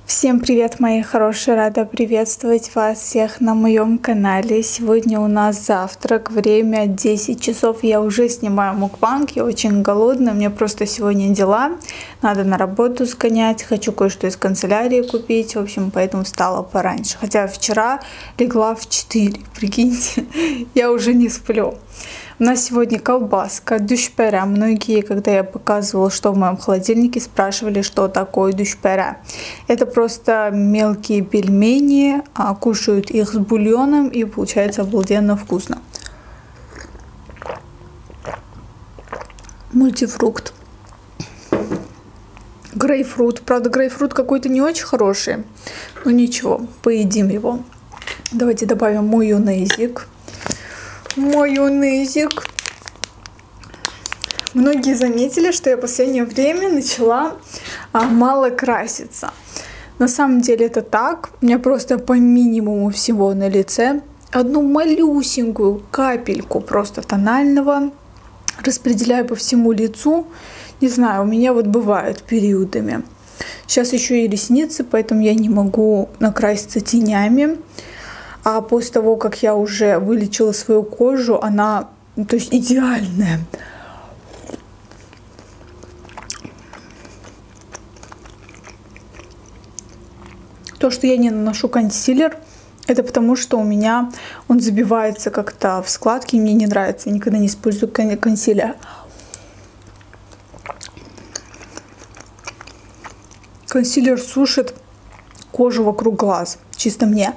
Всем привет, мои хорошие! Рада приветствовать вас всех на моем канале. Сегодня у нас завтрак, время 10 часов. Я уже снимаю мукбанг, я очень голодная, у меня просто сегодня дела. Надо на работу сгонять, хочу кое-что из канцелярии купить, в общем, поэтому встала пораньше. Хотя вчера легла в 4, прикиньте, я уже не сплю. У нас сегодня колбаска, душпера. Многие, когда я показывала, что в моем холодильнике, спрашивали, что такое душпера. Это просто мелкие пельмени, кушают их с бульоном и получается обалденно вкусно. Мультифрукт. Грейпфрут. Правда, грейпфрут какой-то не очень хороший, но ничего, поедим его. Давайте добавим майонезик. Майонезик. Многие заметили, что я в последнее время начала мало краситься. На самом деле это так. У меня просто по минимуму всего на лице. Одну малюсенькую капельку просто тонального распределяю по всему лицу. Не знаю, у меня вот бывают периодами. Сейчас еще и ресницы, поэтому я не могу накраситься тенями. А после того, как я уже вылечила свою кожу, она, то есть, идеальная. То, что я не наношу консилер, это потому, что у меня он забивается как-то в складки, и мне не нравится. Я никогда не использую консилер. Консилер сушит кожу вокруг глаз, чисто мне.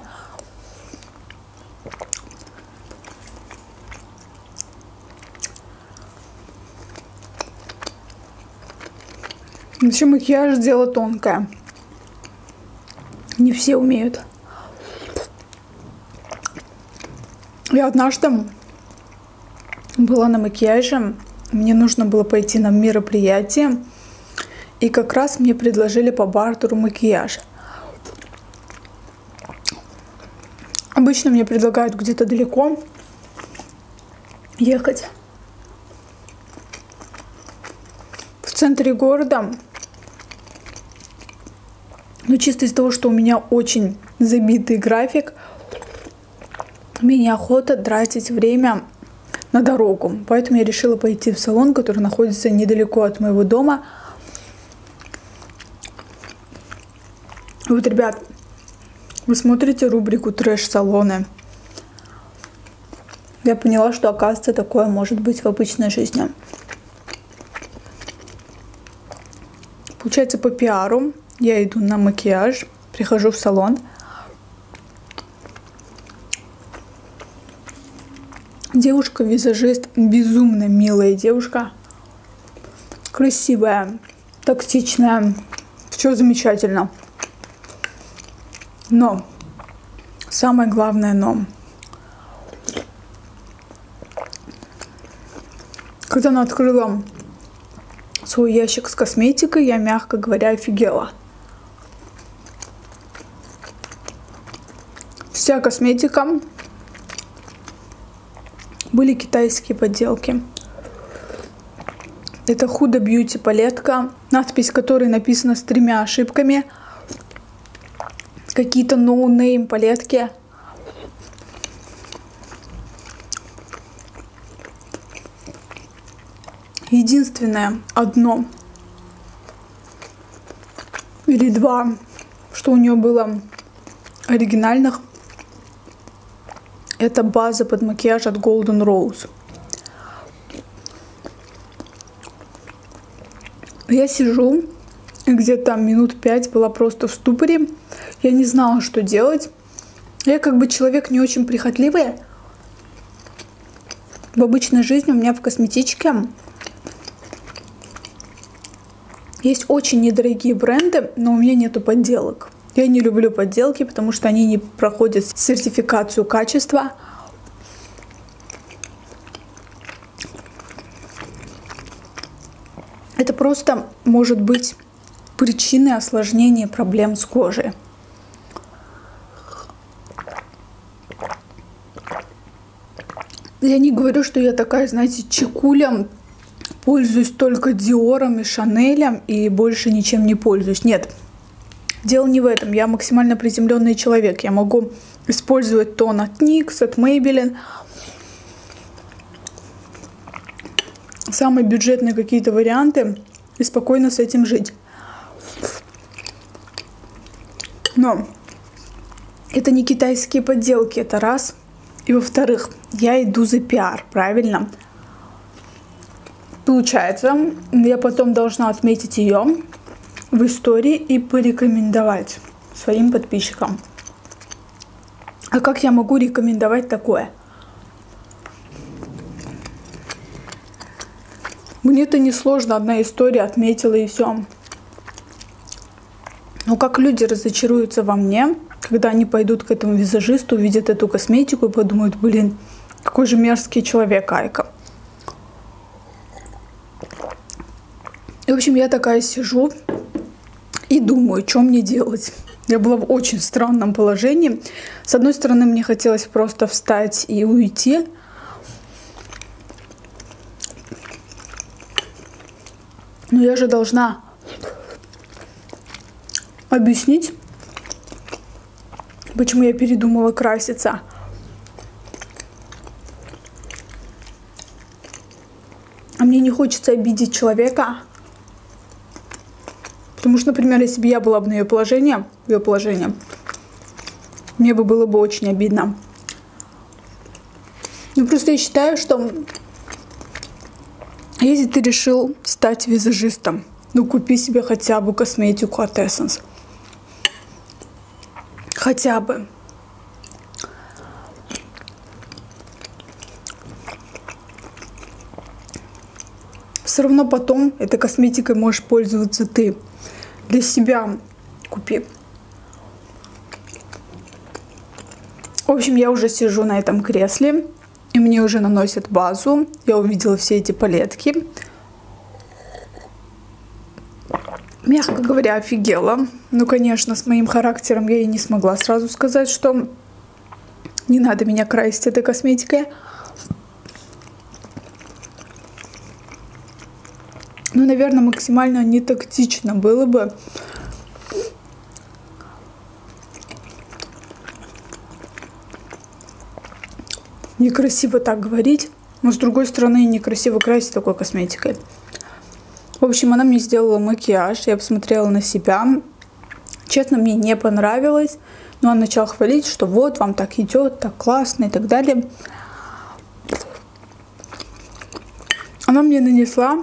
Вообще макияж дело тонкое. Не все умеют. Я однажды была на макияже. Мне нужно было пойти на мероприятие. И как раз мне предложили по бартеру макияж. Обычно мне предлагают где-то далеко ехать. В центре города. Но чисто из-за того, что у меня очень забитый график, мне неохота тратить время на дорогу. Поэтому я решила пойти в салон, который находится недалеко от моего дома. Вот, ребят, вы смотрите рубрику «Трэш-салоны». Я поняла, что, оказывается, такое может быть в обычной жизни. Получается, по пиару я иду на макияж, прихожу в салон. Девушка-визажист, безумно милая девушка. Красивая, тактичная, все замечательно. Но, самое главное но. Когда она открыла свой ящик с косметикой, я, мягко говоря, офигела. Вся косметика были китайские подделки. Это Huda Beauty палетка, надпись которой написана с 3 ошибками. Какие-то ноунейм палетки. Единственное, одно или два, что у нее было оригинальных, это база под макияж от Golden Rose. Я сижу, где-то минут 5 была просто в ступоре. Я не знала, что делать. Я как бы человек не очень прихотливый. В обычной жизни у меня в косметичке есть очень недорогие бренды, но у меня нету подделок. Я не люблю подделки, потому что они не проходят сертификацию качества. Это просто может быть причиной осложнения проблем с кожей. Я не говорю, что я такая, знаете, чекуля, пользуюсь только Диором и Шанелем и больше ничем не пользуюсь. Нет, Дело не в этом. Я максимально приземленный человек. Я могу использовать тон от NYX, от Maybelline. Самые бюджетные какие-то варианты. И спокойно с этим жить. Но это не китайские подделки, это раз. И во-вторых, я иду за пиар, правильно? Получается, я потом должна отметить ее в истории и порекомендовать своим подписчикам. А как я могу рекомендовать такое? Мне-то несложно, одна история отметила и все. Но как люди разочаруются во мне, когда они пойдут к этому визажисту, увидят эту косметику и подумают, блин, какой же мерзкий человек Айка. И, в общем, я такая сижу и думаю, что мне делать. Я была в очень странном положении. С одной стороны, мне хотелось просто встать и уйти. Но я же должна объяснить, почему я передумала краситься. А мне не хочется обидеть человека. Потому что, например, если бы я была бы на ее положении, мне бы было бы очень обидно. Ну, просто я считаю, что если ты решил стать визажистом, ну, купи себе хотя бы косметику от Essence. Хотя бы. Все равно потом этой косметикой можешь пользоваться ты. Для себя купи. В общем, я уже сижу на этом кресле, и мне уже наносят базу. Я увидела все эти палетки. Мягко говоря, офигела. Ну, конечно, с моим характером я и не смогла сразу сказать, что не надо меня красить этой косметикой. Ну, наверное, максимально не тактично было бы некрасиво так говорить, но с другой стороны некрасиво красить такой косметикой. В общем, она мне сделала макияж, я посмотрела на себя. Честно, мне не понравилось, но она начала хвалить, что вот, вам так идет, так классно и так далее. Она мне нанесла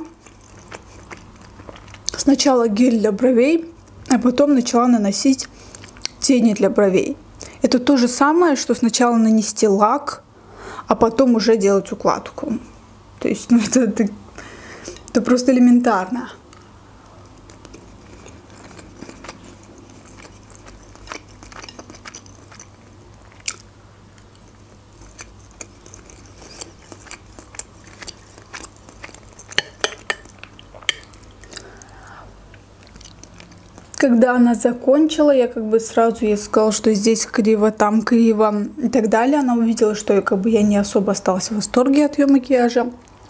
сначала гель для бровей, а потом начала наносить тени для бровей. Это то же самое, что сначала нанести лак, а потом уже делать укладку. То есть, ну, это просто элементарно. Когда она закончила, я как бы сразу ей сказала, что здесь криво, там криво и так далее. Она увидела, что я не особо осталась в восторге от ее макияжа.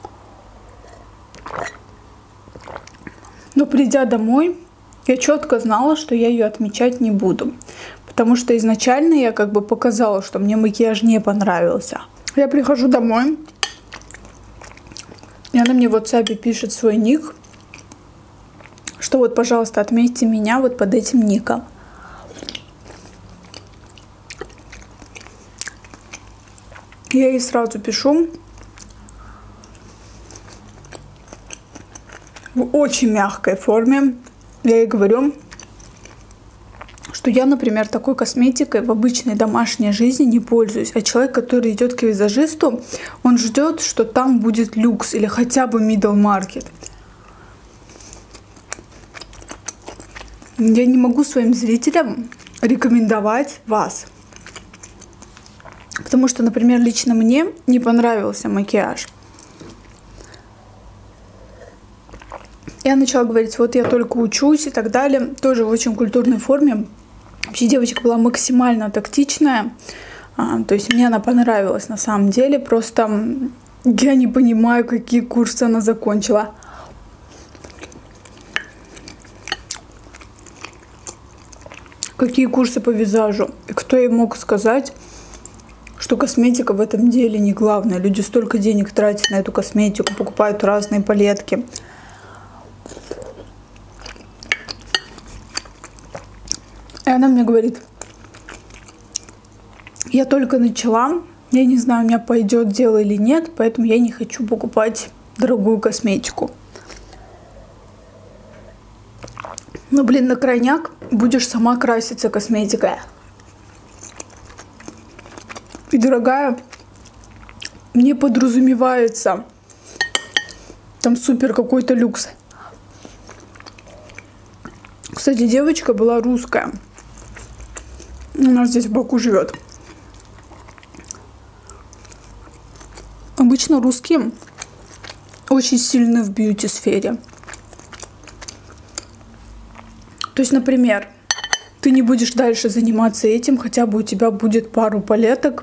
Но придя домой, я четко знала, что я ее отмечать не буду. Потому что изначально я как бы показала, что мне макияж не понравился. Я прихожу домой, и она мне в WhatsApp пишет свой ник, что вот, пожалуйста, отметьте меня вот под этим ником. Я ей сразу пишу в очень мягкой форме. Я ей говорю, что я, например, такой косметикой в обычной домашней жизни не пользуюсь. А человек, который идет к визажисту, он ждет, что там будет люкс или хотя бы middle market. Я не могу своим зрителям рекомендовать вас. Потому что, например, лично мне не понравился макияж. Я начала говорить, вот я только учусь и так далее. Тоже в очень культурной форме. Вообще девочка была максимально тактичная. То есть мне она понравилась на самом деле. Просто я не понимаю, какие курсы она закончила. какие курсы по визажу. И кто ей мог сказать, что косметика в этом деле не главное. Люди столько денег тратят на эту косметику, покупают разные палетки. И она мне говорит: я только начала, я не знаю, у меня пойдет дело или нет, поэтому я не хочу покупать дорогую косметику. Ну, блин, на крайняк будешь сама краситься косметикой. И, дорогая, не подразумевается там супер какой-то люкс. Кстати, девочка была русская. У нас здесь в Баку живет. Обычно русские очень сильны в бьюти-сфере. То есть, например, ты не будешь дальше заниматься этим, хотя бы у тебя будет пару палеток,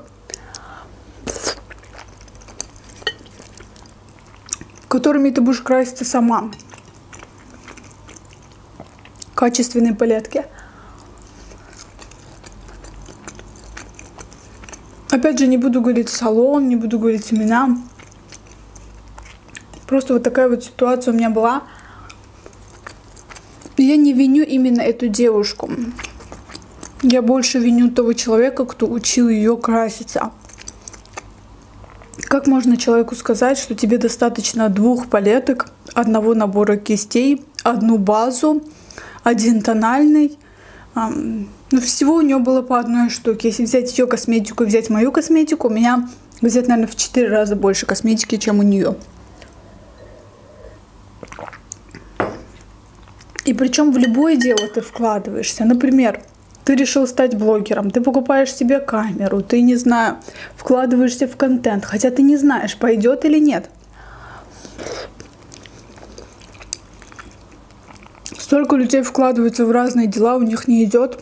которыми ты будешь краситься сама. Качественные палетки. Опять же, не буду говорить салон, не буду говорить имена. Просто вот такая вот ситуация у меня была. Я не виню именно эту девушку. Я больше виню того человека, кто учил ее краситься. Как можно человеку сказать, что тебе достаточно 2 палеток, 1 набора кистей, 1 базу, 1 тональный? Ну, всего у нее было по 1 штуке. Если взять ее косметику и взять мою косметику, у меня взять, наверное, в 4 раза больше косметики, чем у нее. И причем в любое дело ты вкладываешься. Например, ты решил стать блогером, ты покупаешь себе камеру, ты, не знаю, вкладываешься в контент, хотя ты не знаешь, пойдет или нет. Столько людей вкладываются в разные дела, у них не идет.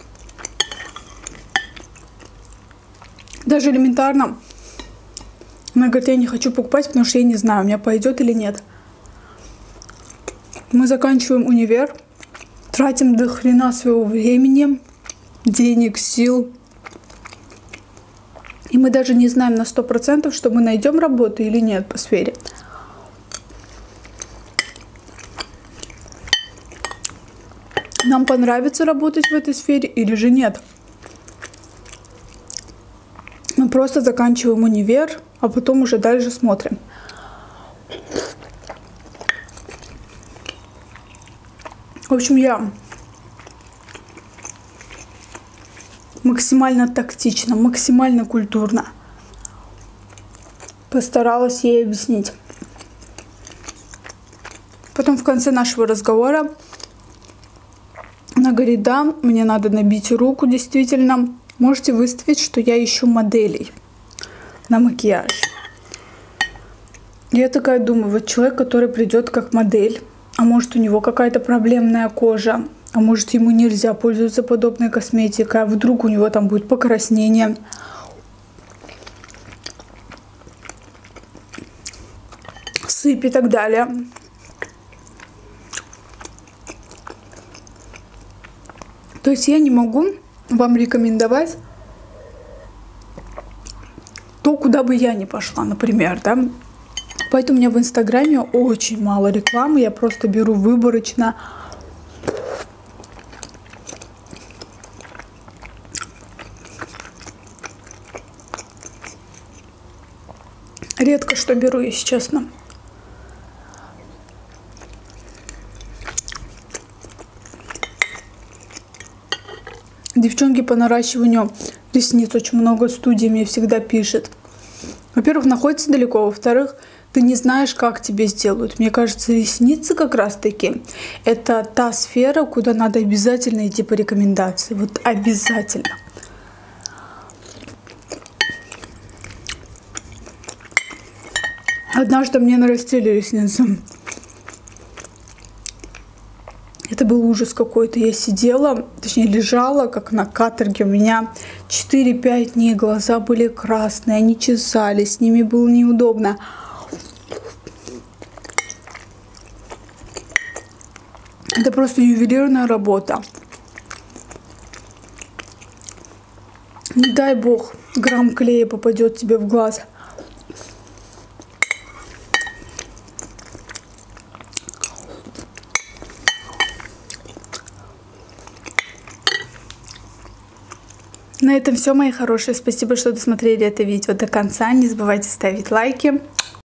Даже элементарно. Она говорит: я не хочу покупать, потому что я не знаю, у меня пойдет или нет. Мы заканчиваем универ, тратим до хрена своего времени, денег, сил. И мы даже не знаем на 100%, что мы найдем работу или нет по сфере. Нам понравится работать в этой сфере или же нет. Мы просто заканчиваем универ, а потом уже дальше смотрим. В общем, я максимально тактично, максимально культурно постаралась ей объяснить. Потом в конце нашего разговора она говорит: да, мне надо набить руку, действительно. Можете выставить, что я ищу моделей на макияж. Я такая думаю: вот человек, который придет как модель, а может у него какая-то проблемная кожа, а может ему нельзя пользоваться подобной косметикой, а вдруг у него там будет покраснение. Сыпь и так далее. То есть я не могу вам рекомендовать то, куда бы я ни пошла, например, да. Поэтому у меня в Инстаграме очень мало рекламы, я просто беру выборочно. Редко что беру, если честно. Девчонки по наращиванию ресниц очень много студий мне всегда пишет. Во-первых, находится далеко, во-вторых, ты не знаешь, как тебе сделают. Мне кажется, ресницы как раз-таки это та сфера, куда надо обязательно идти по рекомендации. Вот обязательно. Однажды мне нарастили ресницы. Это был ужас какой-то. Я сидела, точнее лежала, как на каторге. У меня 4-5 дней глаза были красные, они чесались, с ними было неудобно. Это просто ювелирная работа. Не дай бог, грамм клея попадет тебе в глаз. На этом все, мои хорошие. Спасибо, что досмотрели это видео до конца. Не забывайте ставить лайки.